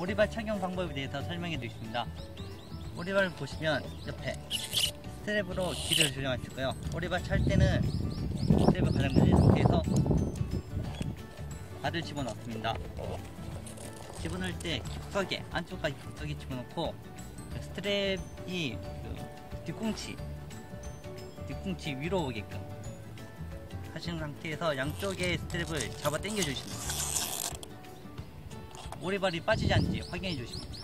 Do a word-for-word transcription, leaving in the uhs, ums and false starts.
오리발 착용 방법에 대해서 설명해 드리겠습니다. 오리발을 보시면 옆에 스트랩으로 길이를 조정할 수 있고요. 오리발 찰 때는 스트랩을 가장 늘린 상태에서 바를 집어넣습니다. 집어넣을 때 깊숙하게 안쪽까지 깊숙하게 집어넣고 스트랩이 그 뒤꿈치 뒤꿈치 위로 오게끔 하신 상태에서 양쪽의 스트랩을 잡아 당겨 주십니다. 오리발이 빠지지 않는지 확인해 주십니다.